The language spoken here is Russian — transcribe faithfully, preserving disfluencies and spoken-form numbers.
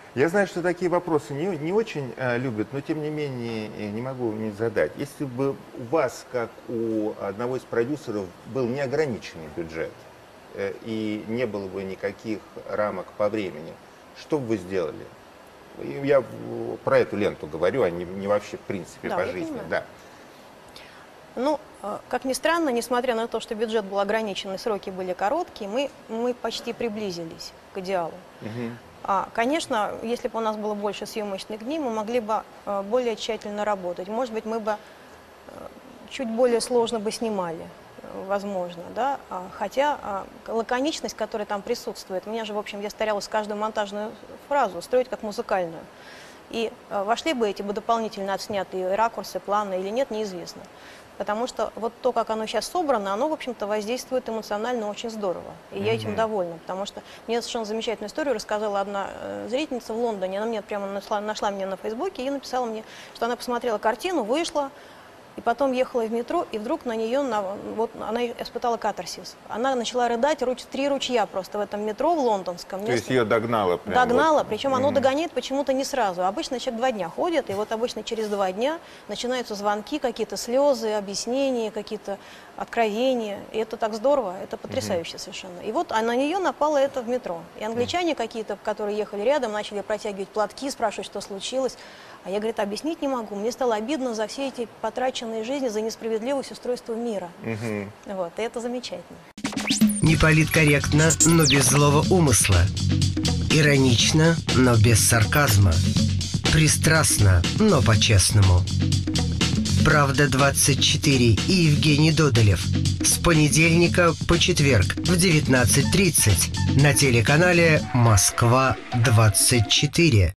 Я знаю, что такие вопросы не, не очень э, любят, но тем не менее э, не могу не задать. Если бы у вас, как у одного из продюсеров, был неограниченный бюджет э, и не было бы никаких рамок по времени, что бы вы сделали? И я в- про эту ленту говорю, а не, не вообще в принципе Да, по я жизни. понимаю. Да. Ну, э, как ни странно, несмотря на то, что бюджет был ограничен и сроки были короткие, мы, мы почти приблизились к идеалу. Мгм. А, конечно, если бы у нас было больше съемочных дней, мы могли бы э, более тщательно работать. Может быть, мы бы э, чуть более сложно бы снимали, э, возможно, да. А, хотя а, лаконичность, которая там присутствует, меня же, в общем, я старалась каждую монтажную фразу строить как музыкальную. И э, вошли бы эти бы дополнительно отснятые ракурсы, планы или нет, неизвестно. Потому что вот то, как оно сейчас собрано, оно, в общем-то, воздействует эмоционально очень здорово. И я этим Мгм. довольна, потому что мне совершенно замечательную историю рассказала одна э, зрительница в Лондоне. Она мне прямо нашла, нашла меня на Фейсбуке и написала мне, что она посмотрела картину, вышла, и потом ехала в метро, и вдруг на нее, на, вот она испытала катарсис. Она начала рыдать, руч, три ручья просто в этом метро, в лондонском. То есть месте. ее догнало прям Догнала, вот. причем оно Мгм. догоняет почему-то не сразу. Обычно человек два дня ходит, и вот обычно через два дня начинаются звонки, какие-то слезы, объяснения, какие-то откровения. И это так здорово, это потрясающе совершенно. И вот а на нее напало это в метро. И англичане какие-то, которые ехали рядом, начали протягивать платки, спрашивать, что случилось. А я, говорит, объяснить не могу. Мне стало обидно за все эти потраченные жизни, за несправедливость устройства мира. Мгм. Вот, и это замечательно. Не политкорректно, но без злого умысла. Иронично, но без сарказма. Пристрастно, но по-честному. «Правда двадцать четыре» и Евгений Додолев. С понедельника по четверг в девятнадцать тридцать на телеканале «Москва двадцать четыре».